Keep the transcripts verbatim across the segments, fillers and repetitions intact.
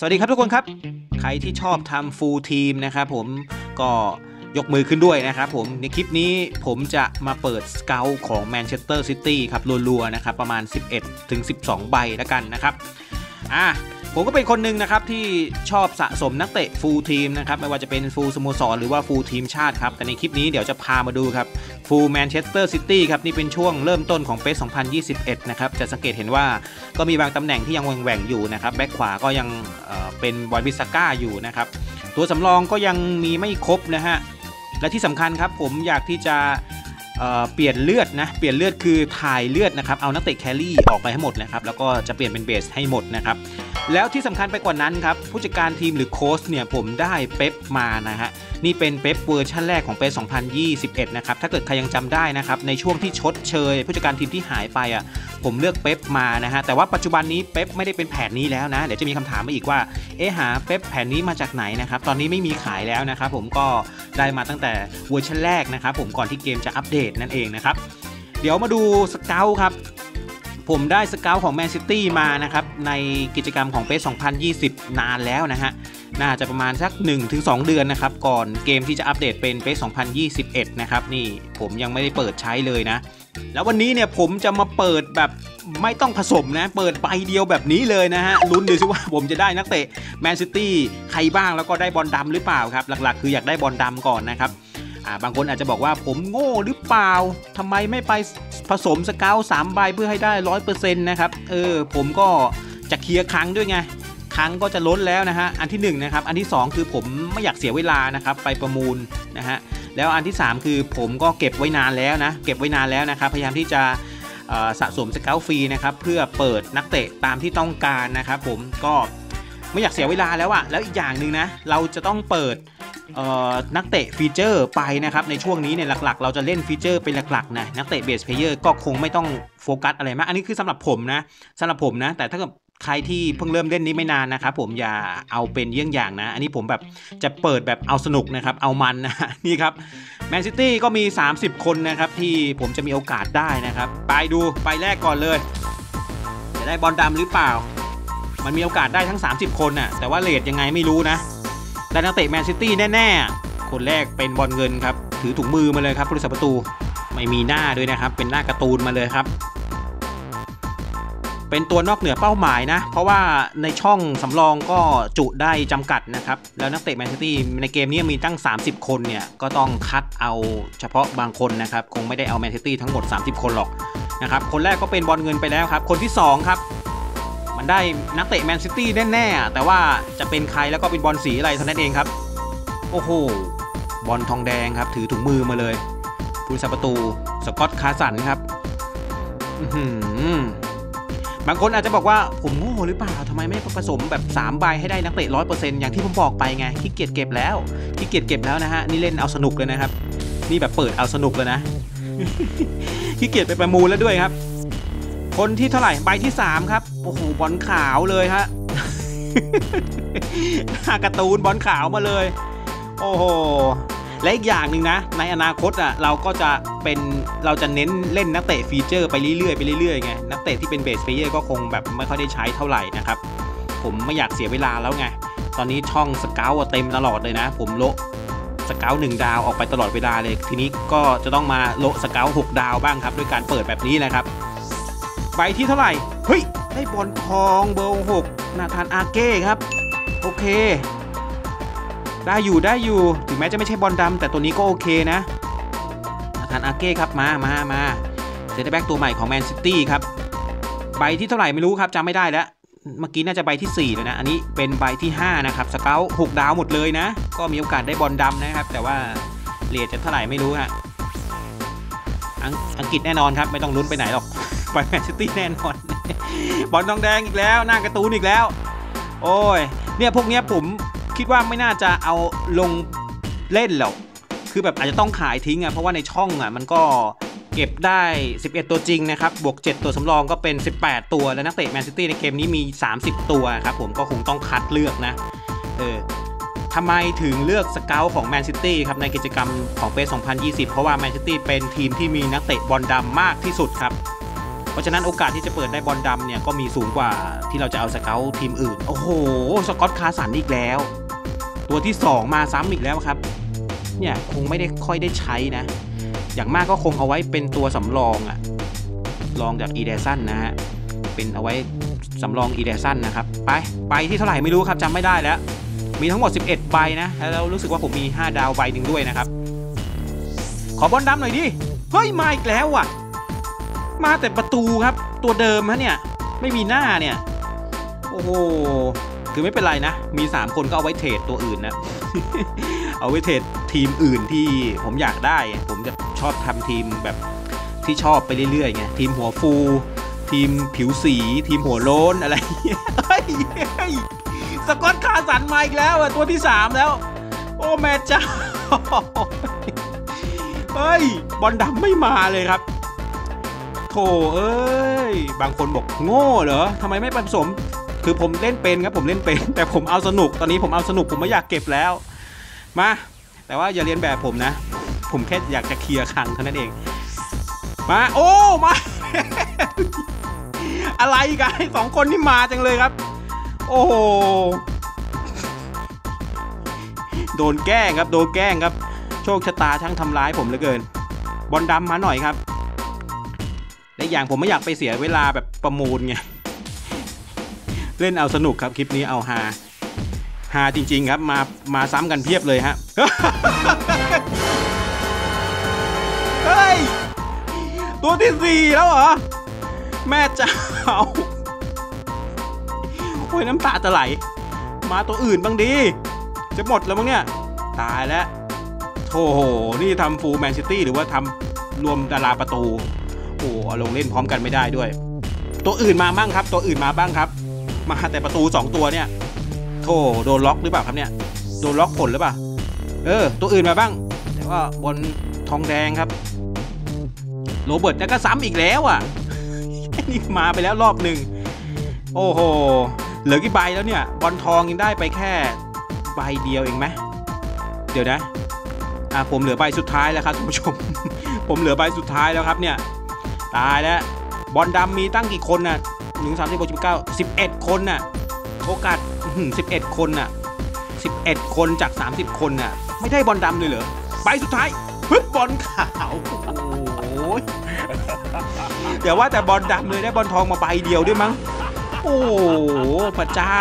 วัสดีครับทุกคนครับใครที่ชอบทำฟูลทีมนะครับผมก็ยกมือขึ้นด้วยนะครับผมในคลิปนี้ผมจะมาเปิดสเกลของแมนเชสเตอร์ซิตี้ครับรัวๆนะครับประมาณ สิบเอ็ดถึงสิบสอง ใบแล้วกันนะครับอ่ะผมก็เป็นคนหนึ่งนะครับที่ชอบสะสมนักเตะฟูลทีมนะครับไม่ว่าจะเป็นฟูลสโมสรหรือว่าฟูลทีมชาติครับแต่ในคลิปนี้เดี๋ยวจะพามาดูครับฟูลแมนเชสเตอร์ซิตี้ครับนี่เป็นช่วงเริ่มต้นของปีสองพันยี่สิบเอ็ดนะครับจะสังเกตเห็นว่าก็มีบางตำแหน่งที่ยังแหว่งๆอยู่นะครับแบ็คขวาก็ยังเอ่อเป็นบอยบิสก้าอยู่นะครับตัวสำรองก็ยังมีไม่ครบนะฮะและที่สำคัญครับผมอยากที่จะเอ่อเปลี่ยนเลือดนะเปลี่ยนเลือดคือถ่ายเลือดนะครับเอานักเตะแครี่ออกไปให้หมดนะครับแล้วก็จะเปลี่ยนเป็นเบสให้หมดนะครับแล้วที่สำคัญไปกว่านั้นครับผู้จัดการทีมหรือโค้ชเนี่ยผมได้เป๊ปมานะฮะนี่เป็นเป๊ปเวอร์ชันแรกของปีสองพันยี่สิบเอ็ดนะครับถ้าเกิดใครยังจำได้นะครับในช่วงที่ชดเชยผู้จัดการทีมที่หายไปอ่ะผมเลือกเป๊ปมานะฮะแต่ว่าปัจจุบันนี้เป๊ปไม่ได้เป็นแผนนี้แล้วนะเดี๋ยวจะมีคำถามมาอีกว่าเอ๊ะหาเป๊ปแผนนี้มาจากไหนนะครับตอนนี้ไม่มีขายแล้วนะครับผมก็ได้มาตั้งแต่เวอร์ชันแรกนะครับผมก่อนที่เกมจะอัปเดตนั่นเองนะครับเดี๋ยวมาดูสเกลครับผมได้สเกลของแมนซิตี้มานะครับในกิจกรรมของปีสองพันยี่สิบนานแล้วนะฮะน่าจะประมาณสัก หนึ่งถึงสอง เดือนนะครับก่อนเกมที่จะอัปเดตเป็นปีสองพันยี่สิบเอ็ดนะครับนี่ผมยังไม่ได้เปิดใช้เลยนะแล้ววันนี้เนี่ยผมจะมาเปิดแบบไม่ต้องผสมนะเปิดใบเดียวแบบนี้เลยนะฮะลุ้นดูซิว่าผมจะได้นักเตะแมนซิตี้ใครบ้างแล้วก็ได้บอลดำหรือเปล่าครับหลักๆคืออยากได้บอลดำก่อนนะครับอ่าบางคนอาจจะบอกว่าผมโง่หรือเปล่าทำไมไม่ไปผสมสเกลสามใบเพื่อให้ได้ ร้อยเปอร์เซ็นต์ นะครับเออผมก็จะเคลียร์ครั้งด้วยไงครั้งก็จะล้นแล้วนะฮะอันที่หนึ่งนะครับอันที่สองคือผมไม่อยากเสียเวลานะครับไปประมูลนะฮะแล้วอันที่สามคือผมก็เก็บไว้นานแล้วนะเก็บไว้นานแล้วนะครับพยายามที่จะสะสมสเกลฟรีนะครับเพื่อเปิดนักเตะตามที่ต้องการนะครับผมก็ไม่อยากเสียเวลาแล้วอะแล้วอีกอย่างหนึ่งนะเราจะต้องเปิดนักเตะฟีเจอร์ไปนะครับในช่วงนี้เนี่ยหลักๆเราจะเล่นฟีเจอร์เป็นหลักๆนะนักเตะเบสเพลเยอร์ก็คงไม่ต้องโฟกัสอะไรมากอันนี้คือสำหรับผมนะสำหรับผมนะแต่ถ้าเกิดใครที่เพิ่งเริ่มเล่นนี้ไม่นานนะครับผมอย่าเอาเป็นเยี่ยงอย่างนะอันนี้ผมแบบจะเปิดแบบเอาสนุกนะครับเอามันนะนี่ครับแมนซิตี้ก็มีสามสิบคนนะครับที่ผมจะมีโอกาสได้นะครับไปดูไปแรกก่อนเลยจะได้บอลดำหรือเปล่ามันมีโอกาสได้ทั้งสามสิบคนน่ะแต่ว่าเรทยังไงไม่รู้นะได้นักเตะแมนซิตี้แน่ๆคนแรกเป็นบอลเงินครับถือถุงมือมาเลยครับผู้รักษาประตูไม่มีหน้าด้วยนะครับเป็นหน้าการ์ตูนมาเลยครับเป็นตัวนอกเหนือเป้าหมายนะเพราะว่าในช่องสำรองก็จุได้จำกัดนะครับแล้วนักเตะแมนซิตี้ในเกมนี้มีตั้งสามสิบคนเนี่ยก็ต้องคัดเอาเฉพาะบางคนนะครับคงไม่ได้เอาแมนซิตี้ทั้งหมดสามสิบคนหรอกนะครับคนแรกก็เป็นบอลเงินไปแล้วครับคนที่สองครับมันได้นักเตะแมนซิตี้แน่ๆแต่ว่าจะเป็นใครแล้วก็เป็นบอลสีอะไรเท่านั้นเองครับโอ้โหบอลทองแดงครับถือถุงมือมาเลยผู้รักษาประตูสกอตต์คาสันครับบางคนอาจจะบอกว่าผมโง่หรือเปล่าทำไมไม่ผสมแบบสามใบให้ได้นักเตะ ร้อยเปอร์เซ็นต์ อย่างที่ผมบอกไปไงขี้เกียจเก็บแล้วขี้เกียจเก็บแล้วนะฮะนี่เล่นเอาสนุกเลยนะครับนี่แบบเปิดเอาสนุกเลยนะ ขี้เกียจไปประมูลแล้วด้วยครับคนที่เท่าไหร่ใบที่สามครับโอ้โหบอลขาวเลยฮะ หน้าการ์ตูนบอลขาวมาเลยโอ้โหและอีกอย่างหนึ่งนะในอนาคตอ่ะเราก็จะเป็นเราจะเน้นเล่นนักเตะฟีเจอร์ไปเรื่อยๆไปเรื่อยๆไงนักเตะที่เป็นเบสเพลเยอร์ก็คงแบบไม่ค่อยได้ใช้เท่าไหร่นะครับผมไม่อยากเสียเวลาแล้วไงตอนนี้ช่องสเกลเต็มตลอดเลยนะผมโละสเกลหนึ่งดาวออกไปตลอดเวลาเลยทีนี้ก็จะต้องมาโละสเกลหกดาวบ้างครับด้วยการเปิดแบบนี้นะครับใบที่เท่าไหร่เฮ้ยได้บอลทองเบอร์หกนาธานอาเก้ครับโอเคได้อยู่ได้อยู่ถึงแม้จะไม่ใช่บอลดำแต่ตัวนี้ก็โอเคนะนาธานอาเก้ครับมามามาเซนเตอร์แบ็กตัวใหม่ของแมนซิตี้ครับใบที่เท่าไหร่ไม่รู้ครับจำไม่ได้แล้วเมื่อกี้น่าจะใบที่สี่เลยนะอันนี้เป็นใบที่ห้านะครับสเกลหกดาวหมดเลยนะก็มีโอกาสได้บอลดำนะครับแต่ว่าเรทจะเท่าไหร่ไม่รู้ฮะอังกฤษแน่นอนครับไม่ต้องลุ้นไปไหนหรอกไปแมนซิตี้แน่นอนบอลทองแดงอีกแล้วหน้าการ์ตูนอีกแล้วโอ้ยเนี่ยพวกเนี้ยผมคิดว่าไม่น่าจะเอาลงเล่นหรอกคือแบบอาจจะต้องขายทิ้งอ่ะเพราะว่าในช่องอ่ะมันก็เก็บได้สิบเอ็ดตัวจริงนะครับบวกเจ็ดตัวสำรองก็เป็นสิบแปดตัวแล้วนักเตะแมนซิตี้ในเกมนี้มีสามสิบตัวครับผมก็คงต้องคัดเลือกนะเออทำไมถึงเลือกสเกลของแมนซิตี้ครับในกิจกรรมของปีสองพันยี่สิบเพราะว่าแมนซิตี้เป็นทีมที่มีนักเตะบอลดำมากที่สุดครับเพราะฉะนั้นโอกาสที่จะเปิดได้บอลดำเนี่ยก็มีสูงกว่าที่เราจะเอาสเกลทีมอื่นโอ้โหสกอตคาสันอีกแล้วตัวที่สองมาซ้ำอีกแล้วครับเนี่ยคงไม่ได้ค่อยได้ใช้นะอย่างมากก็คงเอาไว้เป็นตัวสำรองอะรองจากอีเดซันนะฮะเป็นเอาไว้สำรองอีเดซันนะครับไปไปที่เท่าไหร่ไม่รู้ครับจำไม่ได้แล้วมีทั้งหมดสิบเอ็ดใบนะแล้วรู้สึกว่าผมมีห้าดาวใบหนึ่งด้วยนะครับขอบอลดำหน่อยดิเฮ้ยมาอีกแล้วอ่ะมาแต่ประตูครับตัวเดิมฮะเนี่ยไม่มีหน้าเนี่ยโอ้โหคือไม่เป็นไรนะมีสามคนก็เอาไว้เทรดตัวอื่นนะ เอาไว้เทรดทีมอื่นที่ผมอยากได้ผมจะชอบทำทีมแบบที่ชอบไปเรื่อยๆไงทีมหัวฟูทีมผิวสีทีมหัวโล้นอะไรเฮ้ยสกอตคาสันมาอีกแล้วอ่ะตัวที่สามแล้วโอ้แม่เจ้าเฮ้ยบอลดำไม่มาเลยครับโธ่เอ้ยบางคนบอกโง่เหรอทำไมไม่ผสมคือผมเล่นเป็นครับผมเล่นเป็นแต่ผมเอาสนุกตอนนี้ผมเอาสนุกผมไม่อยากเก็บแล้วมาแต่ว่าอย่าเรียนแบบผมนะผมแค่อยากจะเคลียร์คลังเท่านั้นเองมาโอ้มา อะไรกันสองคนนี่มาจังเลยครับโอ้โหโดนแกล้งครับโดนแกล้งครับโชคชะตาช่างทำร้ายผมเหลือเกินบอลดำมาหน่อยครับและอย่างผมไม่อยากไปเสียเวลาแบบประมูลไงเล่นเอาสนุกครับคลิปนี้เอาฮาฮาจริงๆครับมามาซ้ำกันเพียบเลยฮะ เฮ้ยตัวที่สี่แล้วเหรอแม่เจ้าโอ้ยน้ำตาจะไหลมาตัวอื่นบ้างดีจะหมดแล้วมั้งเนี่ยตายแล้วโธ่นี่ทำฟูลแมนซิตี้หรือว่าทำรวมดาราประตูโอ้เอาลงเล่นพร้อมกันไม่ได้ด้วยตัวอื่นมาบ้างครับตัวอื่นมาบ้างครับมาแต่ประตูสองตัวเนี่ยโธ่โดนล็อกหรือเปล่าครับเนี่ยโดนล็อกผลหรือเปล่าเออตัวอื่นมาบ้างแต่ว่าบนทองแดงครับโรเบิร์ตก็ซ้ำอีกแล้วอ่ะนี่มาไปแล้วรอบหนึ่งโอ้โหเหลือกี่ใบแล้วเนี่ยบอลทองยังได้ไปแค่ใบเดียวเองไหมเดี๋ยวนะอ่ะผมเหลือใบสุดท้ายแล้วครับท่านผู้ชม ผมเหลือใบสุดท้ายแล้วครับเนี่ยตายแล้วบอลดำมีตั้งกี่คนน่ะหนึ่งสามสี่หกสิบเก้าสิบเอ็ดคนน่ะโอกาสสิบเอ็ดคนน่ะสิบเอ็ดคนจากสามสิบคนน่ะไม่ได้บอลดำเลยเหรอใบสุดท้ายปึ๊บบอลขาวโอ้ยเดี๋ยวว่าแต่บอลดำเลยได้บอลทองมาใบเดียวด้วยมั้งโอ้พระเจ้า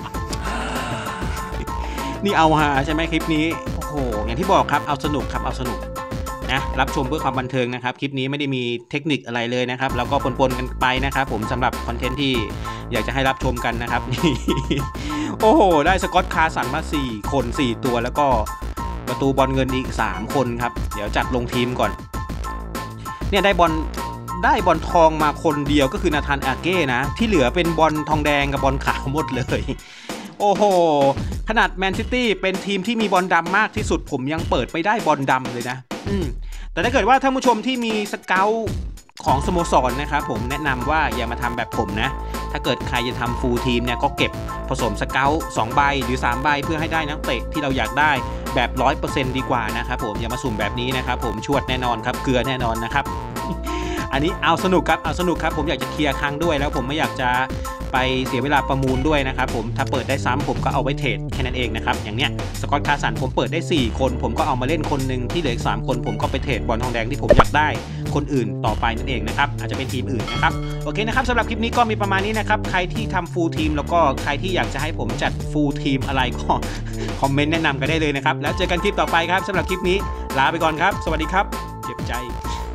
นี่เอาฮาใช่ไหมคลิปนี้โอ้โหอย่างที่บอกครับเอาสนุกครับเอาสนุกนะรับชมเพื่อความบันเทิงนะครับคลิปนี้ไม่ได้มีเทคนิคอะไรเลยนะครับแล้วก็ปนๆกันไปนะครับผมสำหรับคอนเทนต์ที่อยากจะให้รับชมกันนะครับนี่โอ้โหได้สกอตคาสันมาสี่คนสี่ตัวแล้วก็ประตูบอลเงินอีกสามคนครับเดี๋ยวจัดลงทีมก่อนเนี่ยได้บอลได้บอลทองมาคนเดียวก็คือนาธานอาเก้นะที่เหลือเป็นบอลทองแดงกับบอลขาวหมดเลยโอ้โหขนาดแมนซิตี้เป็นทีมที่มีบอลดำมากที่สุดผมยังเปิดไปได้บอลดำเลยนะอืมแต่ถ้าเกิดว่าท่านผู้ชมที่มีสเกลของสโมสรนะครับผมแนะนำว่าอย่ามาทำแบบผมนะถ้าเกิดใครจะทำฟูลทีมเนี่ยก็เก็บผสมสเกลสองใบหรือสามใบเพื่อให้ได้นักเตะที่เราอยากได้แบบ ร้อยเปอร์เซ็นต์ ดีกว่านะครับผมอย่ามาสุ่มแบบนี้นะครับผมชวดแน่นอนครับเกลือแน่นอนนะครับ อันนี้เอาสนุกครับเอาสนุกครับผมอยากจะเคลียร์ครั้งด้วยแล้วผมไม่อยากจะไปเสียเวลาประมูลด้วยนะครับผมถ้าเปิดได้ซ้ำผมก็เอาไว้เทรดแค่นั้นเองนะครับอย่างเนี้ยสกอตคาสันผมเปิดได้สี่คนผมก็เอามาเล่นคนหนึ่งที่เหลืออีกสามคนผมก็ไปเทรดบอลทองแดงที่ผมอยากได้คนอื่นต่อไปนั่นเองนะครับอาจจะเป็นทีมอื่นนะครับโอเคนะครับสำหรับคลิปนี้ก็มีประมาณนี้นะครับใครที่ทำฟูลทีมแล้วก็ใครที่อยากจะให้ผมจัดฟูลทีมอะไรก็คอมเมนต์แนะนำกันได้เลยนะครับแล้วเจอกันคลิปต่อไปครับสำหรับคลิปนี้ลาไปก่อนครับสวัสดีครับเจ็บใจ